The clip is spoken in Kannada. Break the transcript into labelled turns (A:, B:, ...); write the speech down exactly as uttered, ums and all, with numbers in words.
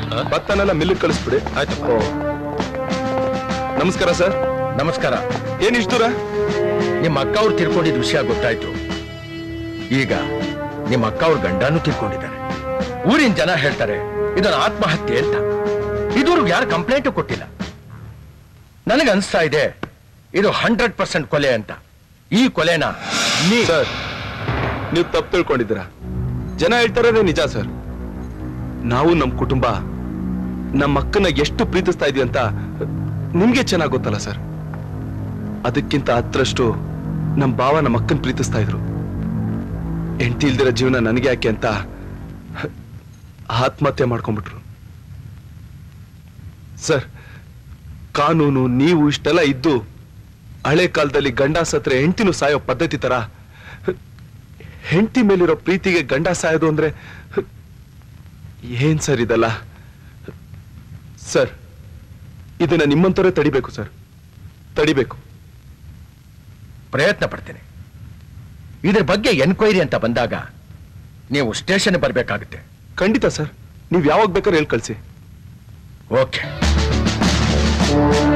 A: ಭತ್ತನೆಲ್ಲ ಮಿಲ್ಲಿಗೆ ಕಳಿಸ್ಬಿಡಿ.
B: ಆಯ್ತು.
A: ನಮಸ್ಕಾರ ಸರ್.
B: ನಮಸ್ಕಾರ.
A: ಏನ್ ಇಷ್ಟು ದೂರ?
B: ನಿಮ್ಮ ಅಕ್ಕ ಅವ್ರು ತಿರ್ಕೊಂಡಿದ್ದ ವಿಷಯ ಗೊತ್ತಾಯ್ತು. ಈಗ ನಿಮ್ಮ ಅಕ್ಕ ಅವ್ರ ಗಂಡನೂ ತಿರ್ಕೊಂಡಿದ್ದಾರೆ. ಊರಿನ ಜನ ಹೇಳ್ತಾರೆ ಇದನ್ನ ಆತ್ಮಹತ್ಯೆ ಅಂತ. ಇದುವರೆಗೂ ಯಾರು ಕಂಪ್ಲೇಂಟು ಕೊಟ್ಟಿಲ್ಲ. ನನಗೆ ಅನಿಸ್ತಾ ಇದೆ ಇದು ಹಂಡ್ರೆಡ್ ಪರ್ಸೆಂಟ್ ಕೊಲೆ ಅಂತ. ಈ ಕೊಲೆನ ನೀ
A: ಸರ್ ನೀವು ತಪ್ಪು ತಿಳ್ಕೊಂಡಿದ್ದೀರಾ. ಜನ ಹೇಳ್ತಾರೇ ನಿಜ ಸರ್. ನಾವು ನಮ್ಮ ಕುಟುಂಬ ನಮ್ಮ ಅಕ್ಕನ ಎಷ್ಟು ಪ್ರೀತಿಸ್ತಾ ಇದೀವಿ ಅಂತ ನಿಮ್ಗೆ ಚೆನ್ನಾಗಿ ಗೊತ್ತಲ್ಲ ಸರ್. ಅದಕ್ಕಿಂತ ಹತ್ತರಷ್ಟು ನಮ್ಮ ಭಾವ ನಮ್ಮ ಅಕ್ಕನ ಪ್ರೀತಿಸ್ತಾ ಇದ್ರು. ಹೆಂಡತಿ ಇಲ್ದಿರೋ ಜೀವನ ನನಗೆ ಯಾಕೆ ಅಂತ ಆತ್ಮಹತ್ಯೆ ಮಾಡ್ಕೊಂಡ್ಬಿಟ್ರು ಸರ್. ಕಾನೂನು ನೀವು ಇಷ್ಟೆಲ್ಲ ಇದ್ದು ಹಳೆ ಕಾಲದಲ್ಲಿ ಗಂಡ ಸತ್ರೆ ಹೆಂಡತಿನೂ ಸಾಯೋ ಪದ್ಧತಿ ತರ ಹೆಂಡತಿ ಮೇಲಿರೋ ಪ್ರೀತಿಗೆ ಗಂಡ ಸಾಯೋದು ಅಂದ್ರೆ ಏನ್ ಸರ್ ಇದಲ್ಲ? ಸರ್ ಇದನ್ನ ನಿಮ್ಮಂತವರೇ ತಡಿಬೇಕು ಸರ್, ತಡಿಬೇಕು.
B: ಪ್ರಯತ್ನ ಪಡ್ತೇನೆ. ಇದ್ರ ಬಗ್ಗೆ ಎನ್ಕ್ವೈರಿ ಅಂತ ಬಂದಾಗ ನೀವು ಸ್ಟೇಷನ್ ಬರಬೇಕಾಗುತ್ತೆ.
A: ಖಂಡಿತ ಸರ್, ನೀವು ಯಾವಾಗ ಬೇಕಾದ್ರೆ ಹೇಳಿ ಕಳಿಸಿ.
B: ಓಕೆ.